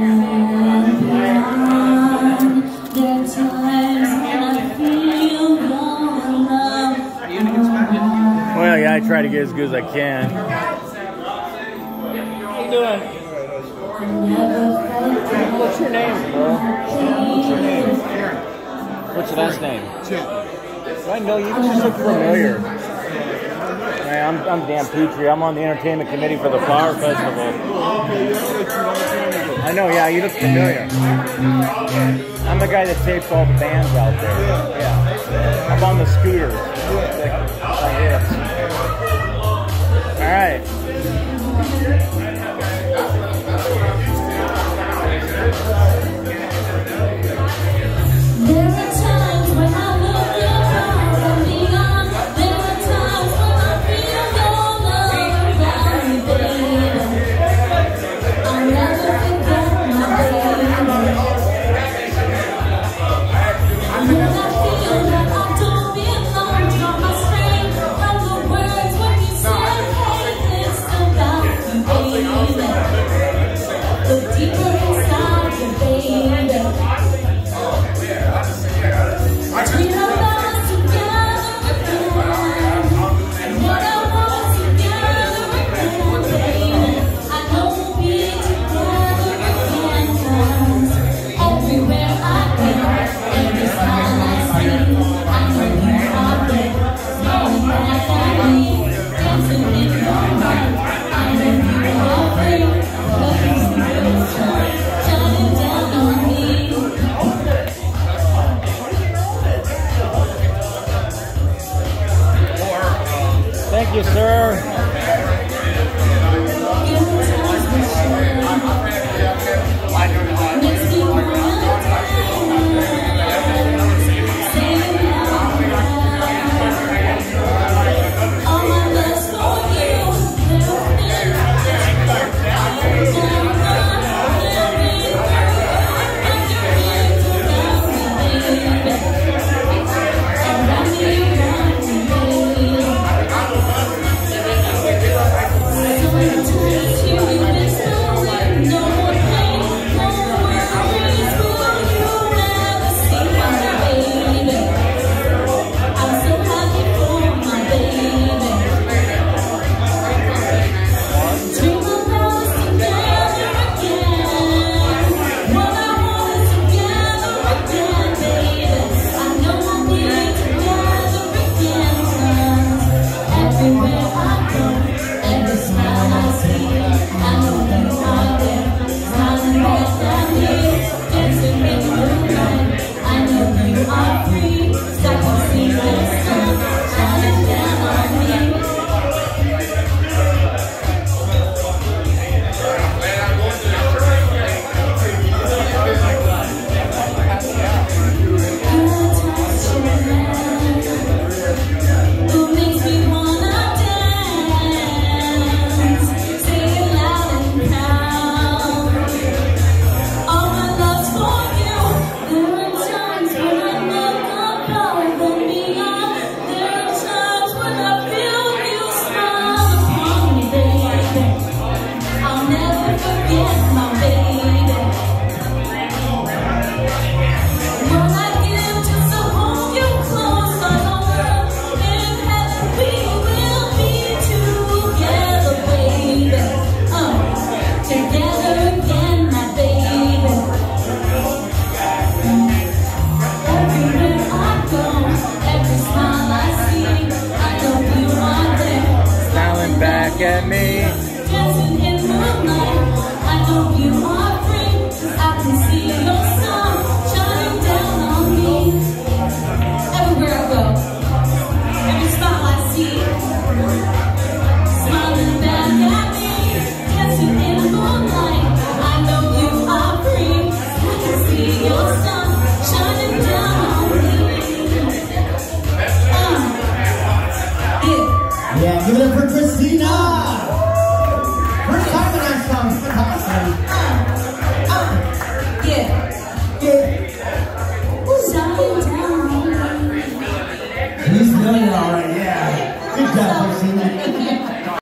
Well, yeah, I try to get as good as I can. How you doing? What's your name, bro? What's your name? What's your last name? I know you just look familiar. Hey, I'm Dan Petrie. I'm on the entertainment committee for the Flower Festival. I know, yeah, you look familiar. I'm the guy that tapes all the bands out there. Yeah. I'm on the scooters. Like this. All right. The deeper